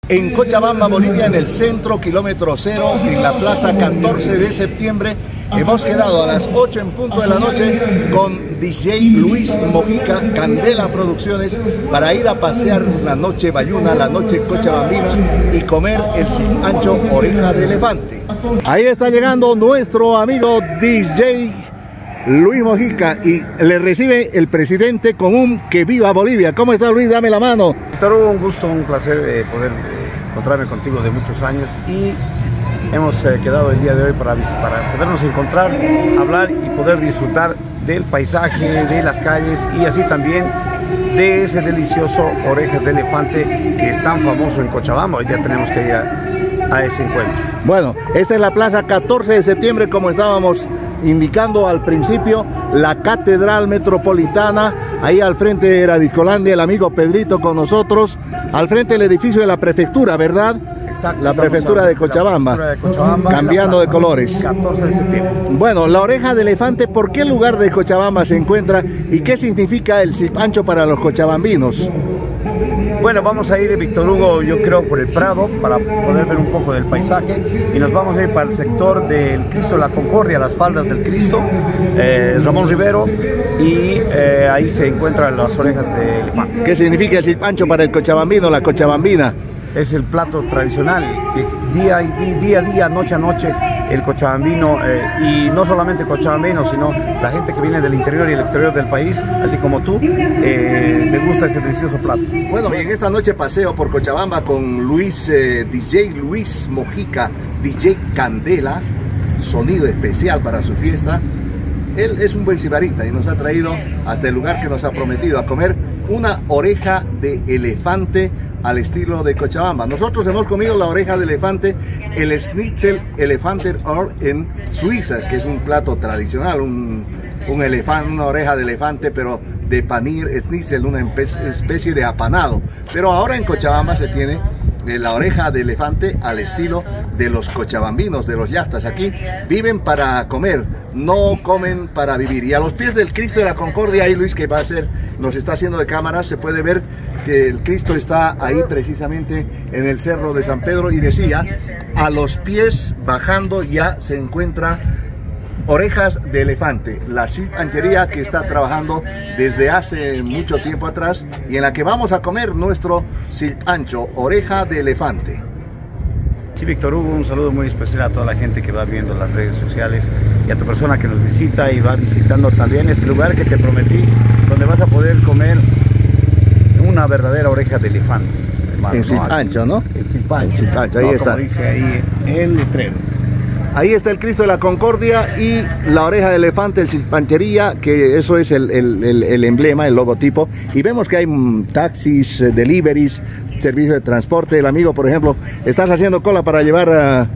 En Cochabamba, Bolivia, en el centro, kilómetro cero, en la plaza 14 de septiembre. Hemos quedado a las 8 en punto de la noche con DJ Luis Mojica, Candela Producciones, para ir a pasear la noche bayuna, la noche cochabambina y comer el silpancho oreja de elefante. Ahí está llegando nuestro amigo DJ Luis Mojica y le recibe el presidente con un "que viva Bolivia". ¿Cómo está, Luis? Dame la mano. Víctor Hugo, un gusto, un placer poder encontrarme contigo de muchos años, y hemos quedado el día de hoy para podernos encontrar, hablar y poder disfrutar del paisaje, de las calles y así también de ese delicioso orejas de elefante que es tan famoso en Cochabamba. Hoy ya tenemos que ir a ese encuentro. Bueno, esta es la plaza 14 de septiembre, como estábamos indicando al principio, la Catedral Metropolitana. Ahí al frente era Discolandia, el amigo Pedrito con nosotros, al frente el edificio de la prefectura, ¿verdad? Exacto, la prefectura de Cochabamba, cambiando de colores. 14 de septiembre. Bueno, la oreja de elefante, ¿por qué lugar de Cochabamba se encuentra y qué significa el silpancho para los cochabambinos? Bueno, vamos a ir, Víctor Hugo, yo creo por el Prado, para poder ver un poco del paisaje, y nos vamos a ir para el sector del Cristo de la Concordia, las faldas del Cristo, Ramón Rivero, y ahí se encuentran las orejas de elefante. ¿Qué significa el silpancho para el cochabambino, la cochabambina? Es el plato tradicional que día a día, noche a noche, el cochabambino, y no solamente cochabambino, sino la gente que viene del interior y el exterior del país, así como tú, le gusta ese delicioso plato. Bueno, y en esta noche paseo por Cochabamba con Luis, DJ Luis Mojica, DJ Candela, sonido especial para su fiesta. Él es un buen sibarita y nos ha traído hasta el lugar que nos ha prometido, a comer una oreja de elefante al estilo de Cochabamba. Nosotros hemos comido la oreja de elefante, el Schnitzel Elefanter Ohr en Suiza, que es un plato tradicional, un elefante, una oreja de elefante, pero de panir, Schnitzel, una especie de apanado. Pero ahora en Cochabamba se tiene la oreja de elefante al estilo de los cochabambinos, de los yastas. Aquí viven para comer, no comen para vivir. Y a los pies del Cristo de la Concordia, ahí Luis, que nos está haciendo de cámara, se puede ver que el Cristo está ahí precisamente en el Cerro de San Pedro, y decía, a los pies bajando ya se encuentra orejas de elefante, la silpanchería que está trabajando desde hace mucho tiempo atrás y en la que vamos a comer nuestro silpancho, oreja de elefante. Sí, Víctor Hugo, un saludo muy especial a toda la gente que va viendo las redes sociales y a tu persona que nos visita y va visitando también este lugar que te prometí, donde vas a poder comer una verdadera oreja de elefante. En silpancho, ¿no? El silpancho, ahí está. Como dice ahí el letrero. Ahí está el Cristo de la Concordia y la oreja de elefante, el silpanchería, que eso es el emblema, el logotipo. Y vemos que hay taxis, deliveries, servicio de transporte. El amigo, por ejemplo, estás haciendo cola para llevar a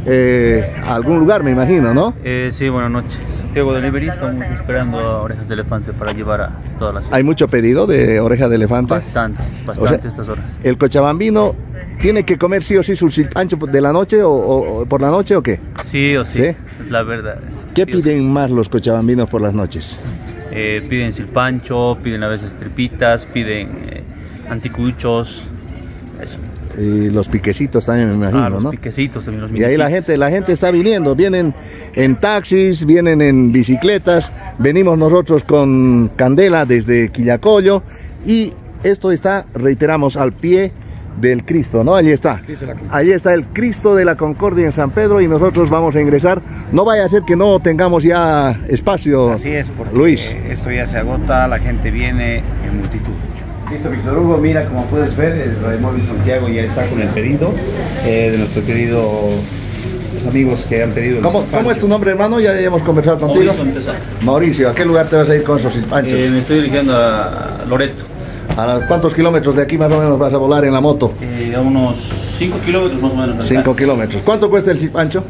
algún lugar, me imagino, ¿no? Sí, buenas noches. Santiago Delivery, estamos esperando a orejas de elefante para llevar a todas las ciudades. ¿Hay mucho pedido de oreja de elefante? Bastante, o sea, estas horas. ¿El cochabambino tiene que comer sí o sí su silpancho de la noche o por la noche o qué? Sí o sí, ¿Sí? es la verdad. ¿Qué sí piden más los cochabambinos por las noches? Piden silpancho, piden a veces tripitas, piden anticuchos, eso. Y los piquecitos también, me imagino, los ¿no? piquecitos también, los Y ahí la gente está viniendo, vienen en taxis, vienen en bicicletas, venimos nosotros con Candela desde Quillacollo, y esto está, reiteramos, al pie del Cristo, ¿no? Allí está. Allí está el Cristo de la Concordia en San Pedro, y nosotros vamos a ingresar. No vaya a ser que no tengamos ya espacio. Así es, porque Luis, esto ya se agota, la gente viene en multitud. Listo, Víctor Hugo, mira, como puedes ver, el Radiomóvil Santiago ya está con el pedido de nuestro querido, los amigos que han pedido. ¿Cómo es tu nombre, hermano? Ya hemos conversado contigo. Mauricio, ¿a qué lugar te vas a ir con esos silpanchos? Me estoy dirigiendo a Loreto. ¿A cuántos kilómetros de aquí más o menos vas a volar en la moto? A unos 5 kilómetros más o menos. 5 kilómetros. ¿Cuánto cuesta el silpancho?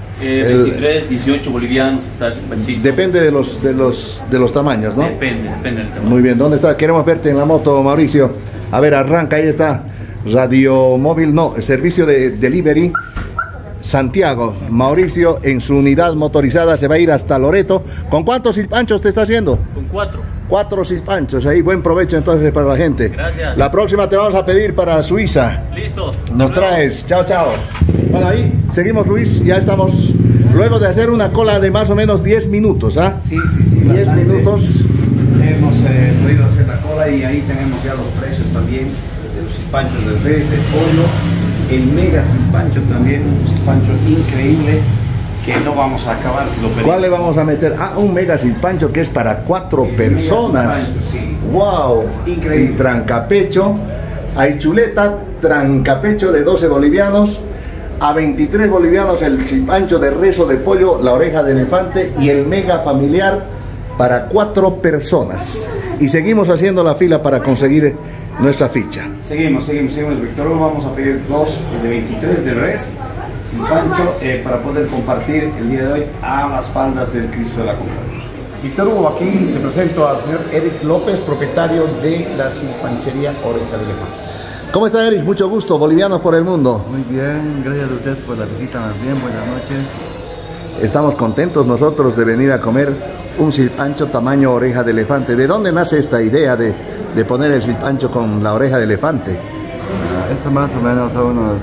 23, 18 bolivianos está el silpanchito. Depende de los tamaños, ¿no? Depende del tamaño. Muy bien, ¿dónde está? Queremos verte en la moto, Mauricio. A ver, arranca, ahí está. Radiomóvil, no, servicio de delivery Santiago. Mauricio en su unidad motorizada se va a ir hasta Loreto. ¿Con cuántos silpanchos te está haciendo? Con 4. 4 silpanchos ahí, buen provecho entonces para la gente. Gracias. La próxima te vamos a pedir para Suiza. Listo. Nos traes, chao, chao. Bueno, ahí seguimos, Luis, ya estamos luego de hacer una cola de más o menos 10 minutos, ¿ah? Sí. 10 minutos. Hemos podido hacer la cola y ahí tenemos ya los precios también de los silpanchos de res, de pollo, el mega silpancho también, un silpancho increíble que no vamos a acabar si lo pedimos. ¿Cuál le vamos a meter? Ah, un mega silpancho que es para 4 personas. Sí. Wow, Increíble. Y trancapecho, hay chuleta, trancapecho de 12 bolivianos, a 23 bolivianos el silpancho de res o de pollo, la oreja de elefante y el mega familiar para 4 personas. Y seguimos haciendo la fila para conseguir nuestra ficha. Seguimos, Víctor. Hugo, vamos a pedir 2 de 23 de res, silpancho, para poder compartir el día de hoy a las faldas del Cristo de la Compañía. Víctor Hugo, aquí le presento al señor Eric López, propietario de la silpanchería Oreja de Elefante. ¿Cómo está, Eric? Mucho gusto, bolivianos por el mundo. Muy bien, gracias a ustedes por la visita, más bien, buenas noches. Estamos contentos nosotros de venir a comer un silpancho tamaño oreja de elefante. ¿De dónde nace esta idea de poner el silpancho con la oreja de elefante? Eso más o menos a unos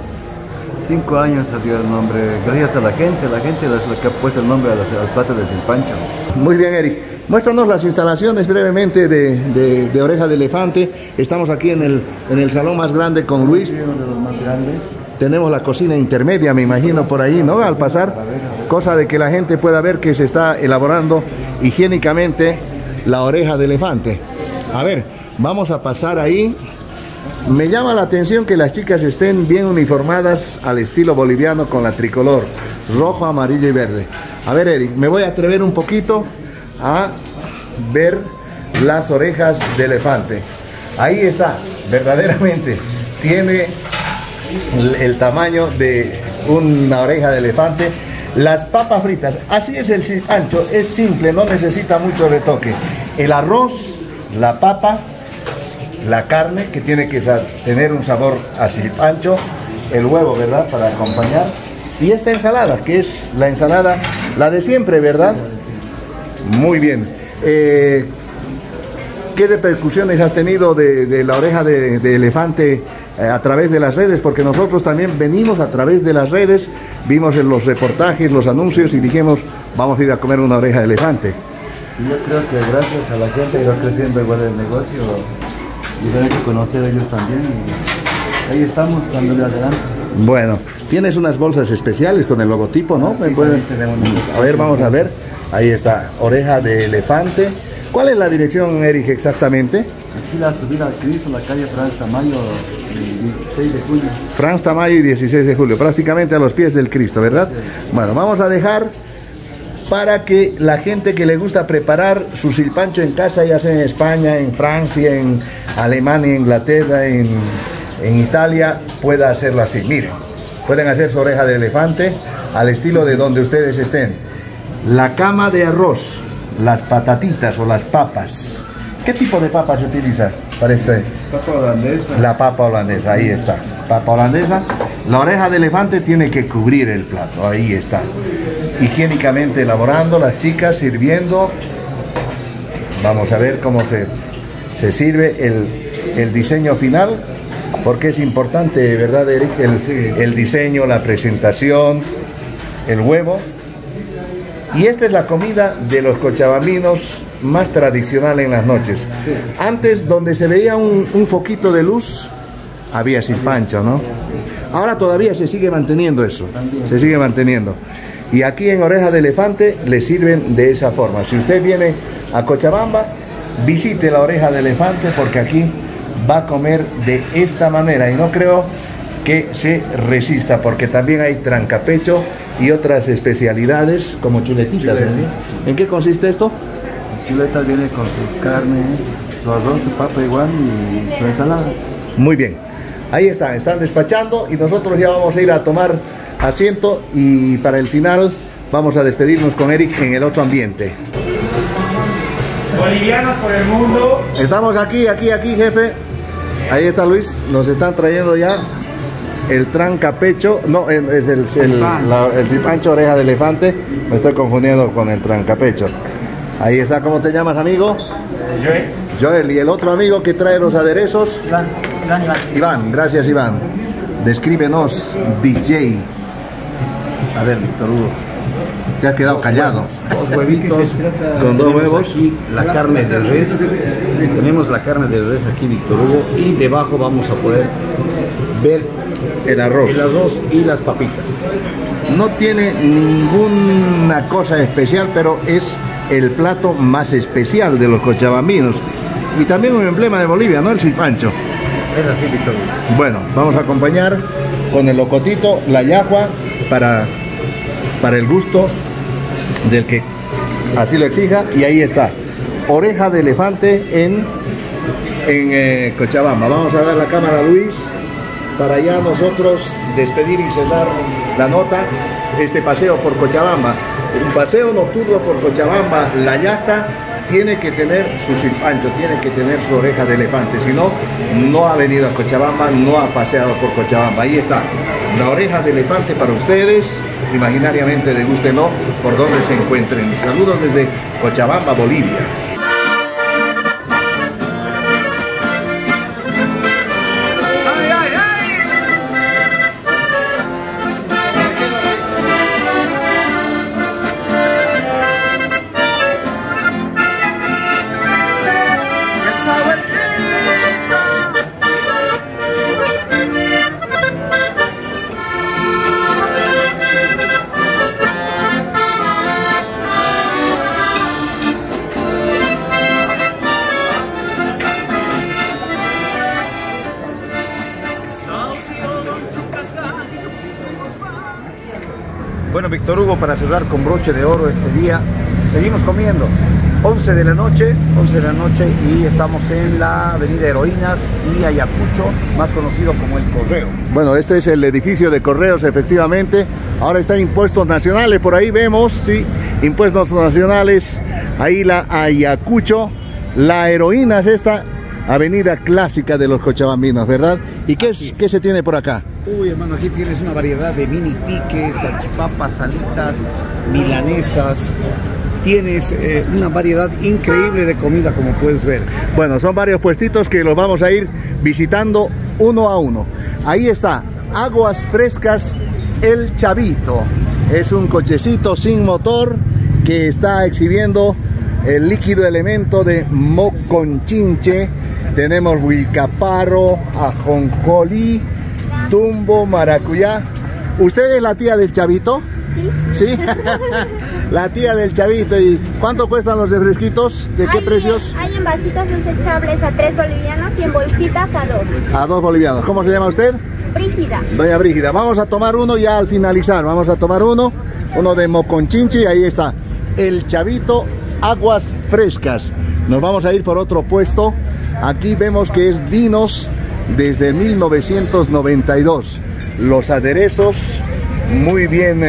5 años salió el nombre, gracias a la gente es la que ha puesto el nombre al plato del silpancho. Muy bien, Eric. Muéstranos las instalaciones brevemente de oreja de elefante. Estamos aquí en el salón más grande con Luis. Uno de los más grandes. Tenemos la cocina intermedia, me imagino, por ahí, ¿no? Al pasar, cosa de que la gente pueda ver que se está elaborando higiénicamente la oreja de elefante. A ver, vamos a pasar ahí. Me llama la atención que las chicas estén bien uniformadas al estilo boliviano con la tricolor, rojo, amarillo y verde. A ver, Eric, me voy a atrever un poquito a ver las orejas de elefante. Ahí está, verdaderamente, tiene el tamaño de una oreja de elefante. Las papas fritas, así es el silpancho, es simple, no necesita mucho retoque. El arroz, la papa, la carne, que tiene que tener un sabor a silpancho, el huevo, ¿verdad?, para acompañar, y esta ensalada, que es la ensalada, la de siempre, ¿verdad? Muy bien. ¿Qué repercusiones has tenido de la oreja de elefante a través de las redes? Porque nosotros también venimos a través de las redes, vimos en los reportajes, los anuncios y dijimos, vamos a ir a comer una oreja de elefante. Yo creo que gracias a la gente ha ido creciendo igual el negocio y tienen que conocer a ellos también y ahí estamos dándole adelante. Bueno, tienes unas bolsas especiales con el logotipo, ¿no? Sí, tenemos. A ver, vamos a ver. Ahí está, oreja de elefante. ¿Cuál es la dirección, Eric, exactamente? Aquí la subida al Cristo, la calle Franz Tamayo, el 16 de julio. Franz Tamayo y 16 de julio, prácticamente a los pies del Cristo, ¿verdad? Bueno, vamos a dejar para que la gente que le gusta preparar su silpancho en casa, ya sea en España, en Francia, en Alemania, Inglaterra, en Italia, pueda hacerlo así. Miren, pueden hacer su oreja de elefante al estilo de donde ustedes estén. La cama de arroz, las patatitas o las papas. ¿Qué tipo de papa se utiliza para este? Papa holandesa. La papa holandesa, ahí está. Papa holandesa. La oreja de elefante tiene que cubrir el plato, ahí está. Higiénicamente elaborando, las chicas sirviendo. Vamos a ver cómo se sirve el diseño final, porque es importante, ¿verdad, Eric? El diseño, la presentación, el huevo. Y esta es la comida de los cochabambinos más tradicional en las noches. Sí. Antes, donde se veía un foquito de luz, había silpancho, ¿no? Ahora todavía se sigue manteniendo eso, se sigue manteniendo. Y aquí en Oreja de Elefante le sirven de esa forma. Si usted viene a Cochabamba, visite la Oreja de Elefante, porque aquí va a comer de esta manera. Y no creo que se resista, porque también hay trancapecho y otras especialidades como chuletitas. Chuleta. ¿En qué consiste esto? La chuleta viene con su carne, su arroz, su papa igual y su ensalada. Muy bien, ahí están despachando y nosotros ya vamos a ir a tomar asiento y para el final vamos a despedirnos con Eric en el otro ambiente. Bolivianos por el mundo. Estamos aquí, jefe. Ahí está Luis, nos están trayendo ya el trancapecho, no, es el silpancho oreja de elefante, me estoy confundiendo con el trancapecho. Ahí está, ¿cómo te llamas, amigo? Joel. Joel. ¿Y el otro amigo que trae los aderezos? Iván. Iván, gracias Iván. Descríbenos, DJ. A ver, Víctor Hugo. Te has quedado callado. Dos huevitos Con dos huevos. Aquí la carne de res. Tenemos la carne de res aquí, Víctor Hugo. Y debajo vamos a poder ver El arroz. el arroz y las papitas. No tiene ninguna cosa especial, pero es el plato más especial de los cochabambinos. Y también un emblema de Bolivia, ¿no? El silpancho. Es así, Víctor Hugo. Bueno, vamos a acompañar con el locotito, la yahua, para el gusto del que así lo exija. Y ahí está, oreja de elefante en Cochabamba. Vamos a dar la cámara a Luis para ya nosotros despedir y cerrar la nota, este paseo por Cochabamba. Un paseo nocturno por Cochabamba, la yasta tiene que tener su silpancho, tiene que tener su oreja de elefante, si no, no ha venido a Cochabamba, no ha paseado por Cochabamba. Ahí está, la oreja de elefante para ustedes, imaginariamente degústenlo por donde se encuentren. Saludos desde Cochabamba, Bolivia. Bueno, Víctor Hugo, para cerrar con broche de oro este día, seguimos comiendo. 11 de la noche y estamos en la avenida Heroínas y Ayacucho, más conocido como El Correo. Bueno, este es el edificio de correos, efectivamente. Ahora están impuestos nacionales, por ahí vemos, sí, impuestos nacionales. Ahí la Ayacucho, la Heroínas, esta avenida clásica de los cochabambinos, ¿verdad? ¿Y qué se tiene por acá? Uy, hermano, aquí tienes una variedad de mini piques, salchipapas, salitas, milanesas. Tienes una variedad increíble de comida, como puedes ver. Bueno, son varios puestitos que los vamos a ir visitando uno a uno. Ahí está, Aguas Frescas El Chavito. Es un cochecito sin motor que está exhibiendo el líquido elemento de moconchinche. Tenemos huilcaparro, ajonjolí, tumbo, maracuyá. ¿Usted es la tía del Chavito? Sí. ¿Sí? La tía del Chavito. ¿Y cuánto cuestan los refresquitos? ¿De qué precios? Hay en vasitos desechables a 3 bolivianos y en bolsitas a 2. A 2 bolivianos. ¿Cómo se llama usted? Brígida. Doña Brígida. Vamos a tomar uno ya al finalizar. Vamos a tomar uno de moconchinche. Y ahí está, el Chavito, Aguas Frescas. Nos vamos a ir por otro puesto. Aquí vemos que es Dinos desde 1992. Los aderezos muy bien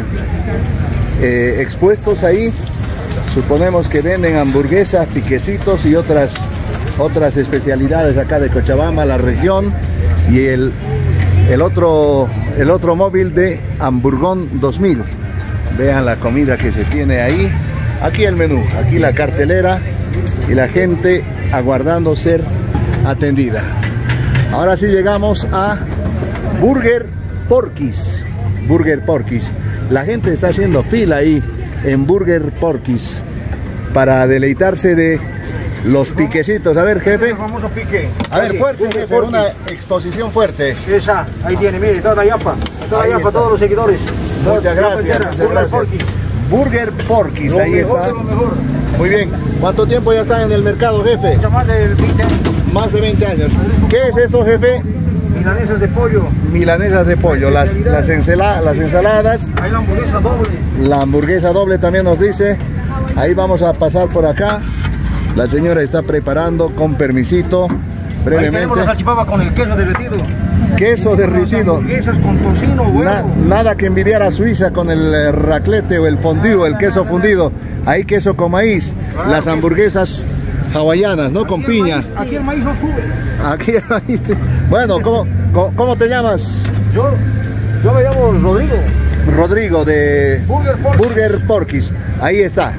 expuestos ahí. Suponemos que venden hamburguesas, piquecitos y otras especialidades acá de Cochabamba, la región. Y el otro móvil de Hamburgón 2000. Vean la comida que se tiene ahí. Aquí el menú, aquí la cartelera y la gente aguardando ser atendida. Ahora sí llegamos a Burger Porky's. Burger Porky's. La gente está haciendo fila ahí en Burger Porky's para deleitarse de los piquecitos. A ver, jefe. El famoso pique. A ver, fuerte, jefe, una exposición fuerte. Esa, ahí tiene, mire, toda la yapa. Ahí está. Todos los seguidores. Muchas gracias, muchas gracias. Burger Porky's, ahí está. Muy bien. ¿Cuánto tiempo ya están en el mercado, jefe? Más de 20 años. Más de 20 años. ¿Qué es esto, jefe? Milanesas de pollo. Milanesas de pollo, las ensaladas. Hay la hamburguesa doble. La hamburguesa doble también nos dice. Ahí vamos a pasar por acá. La señora está preparando con permisito. Brevemente. Ahí tenemos la salchipapa con el queso derretido. Queso derretido. Hamburguesas con tocino, huevo. Nada que envidiar a Suiza con el raclete o el fondue, el queso fundido. Hay queso con maíz. Las hamburguesas hawaianas, ¿no? Con piña. Aquí el maíz no sube. Aquí el maíz. Bueno, ¿cómo te llamas? Yo me llamo Rodrigo. Rodrigo de Burger Porky's. Burger Porky's. Ahí está.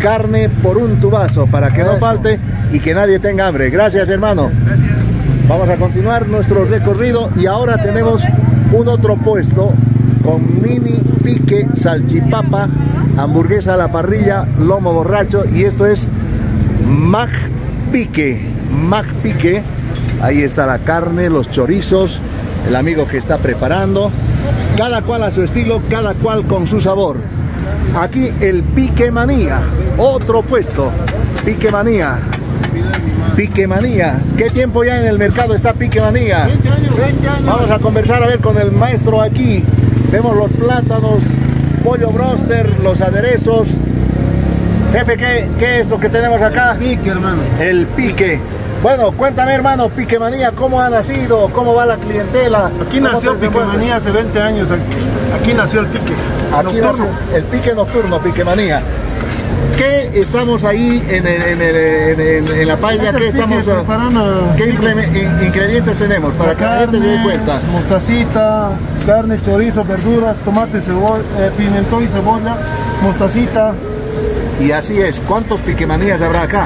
carne por un tubazo para que no falte y que nadie tenga hambre. Gracias, hermano. Vamos a continuar nuestro recorrido y ahora tenemos un otro puesto con mini pique, salchipapa, hamburguesa a la parrilla, lomo borracho, y esto es Mac Pique. Ahí está la carne, los chorizos, el amigo que está preparando, cada cual a su estilo, cada cual con su sabor. Aquí el Pique Manía, otro puesto, Pique Manía. ¿Qué tiempo ya en el mercado está Pique Manía? 20 años. Vamos a conversar a ver con el maestro aquí. Vemos los plátanos, pollo broster, los aderezos. Jefe, ¿qué es lo que tenemos acá? Pique, hermano. El pique. Bueno, cuéntame, hermano, Pique Manía, ¿cómo ha nacido? ¿Cómo va la clientela? Aquí nació Pique Manía hace 20 años. Aquí nació el pique. Aquí nació el pique nocturno, Pique Manía. ¿Qué estamos ahí en la paella? ¿Qué estamos preparando? ¿Qué ingredientes tenemos para que la gente se dé cuenta? Mostacita, carne, chorizo, verduras, tomate, cebolla, pimentón y cebolla, mostacita. Y así es. ¿Cuántos Pique Manías habrá acá?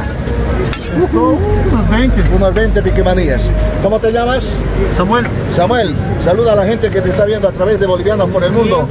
Unos 20. Unos 20 Pique Manías. ¿Cómo te llamas? Samuel. Samuel, saluda a la gente que te está viendo a través de Bolivianos por el Mundo.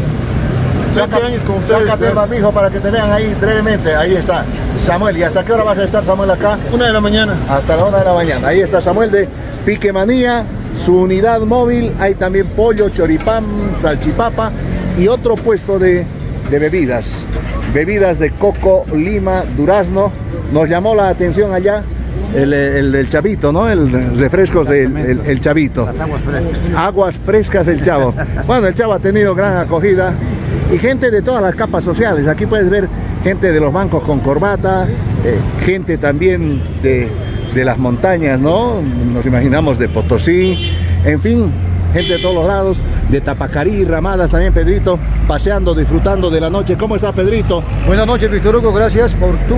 20 años con ustedes. Sácate el barbijo para que te vean ahí brevemente. Ahí está Samuel. ¿Y hasta qué hora vas a estar, Samuel, acá? 1 de la mañana. Hasta la 1 de la mañana. Ahí está Samuel de Pique Manía, su unidad móvil. Hay también pollo, choripán, salchipapa y otro puesto de bebidas. Bebidas de coco, lima, durazno. Nos llamó la atención allá el Chavito, ¿no? El refrescos del Chavito. Las aguas frescas. Aguas frescas del Chavo. Bueno, el Chavo ha tenido gran acogida. Y gente de todas las capas sociales. Aquí puedes ver gente de los bancos con corbata, gente también de las montañas, ¿no? Nos imaginamos de Potosí, en fin, gente de todos los lados, de Tapacarí, Ramadas también, Pedrito, paseando, disfrutando de la noche. ¿Cómo está, Pedrito? Buenas noches, Víctor Hugo, gracias por tu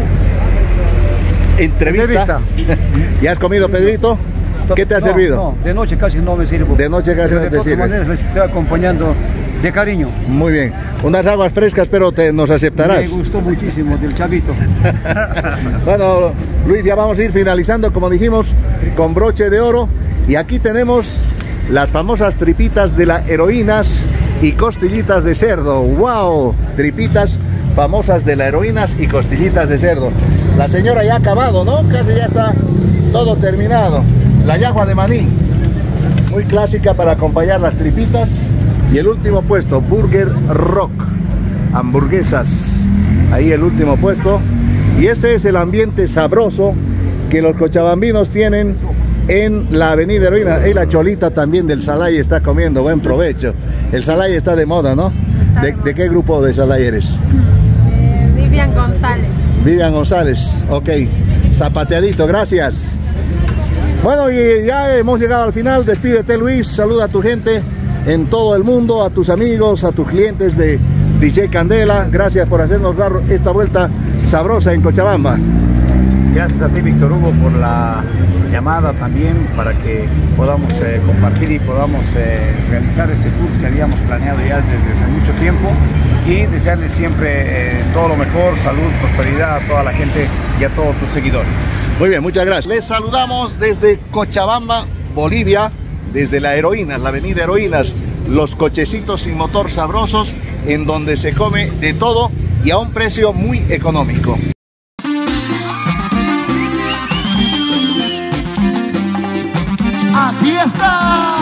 entrevista. ¿Ya has comido, Pedrito? ¿Qué te ha servido? No, de noche casi no me sirvo. De noche casi no te sirve. De todas maneras les estoy acompañando de cariño. Muy bien. Unas aguas frescas, pero nos aceptarás. Me gustó muchísimo, del Chavito. Bueno, Luis, ya vamos a ir finalizando, como dijimos, con broche de oro. Y aquí tenemos las famosas tripitas de las heroínas y costillitas de cerdo. ¡Wow! Tripitas famosas de las heroínas y costillitas de cerdo. La señora ya ha acabado, ¿no? Casi ya está todo terminado. La yagua de maní, muy clásica para acompañar las tripitas. Y el último puesto, Burger Rock, hamburguesas, ahí el último puesto. Y ese es el ambiente sabroso que los cochabambinos tienen en la avenida Heroína. Y la cholita también del Salay está comiendo, buen provecho. El Salay está de moda, ¿no? ¿De qué grupo de Salay eres? Vivian González. Vivian González, ok. Zapateadito, gracias. Bueno, y ya hemos llegado al final. Despídete, Luis, saluda a tu gente en todo el mundo, a tus amigos, a tus clientes de DJ Candela. Gracias por hacernos dar esta vuelta sabrosa en Cochabamba. Gracias a ti, Víctor Hugo, por la llamada también, para que podamos compartir y podamos realizar este tour que habíamos planeado ya desde hace mucho tiempo, y desearles siempre todo lo mejor, salud, prosperidad a toda la gente y a todos tus seguidores. Muy bien, muchas gracias. Les saludamos desde Cochabamba, Bolivia, desde la Heroínas, la avenida Heroínas, los cochecitos sin motor sabrosos, en donde se come de todo y a un precio muy económico. ¡Aquí está!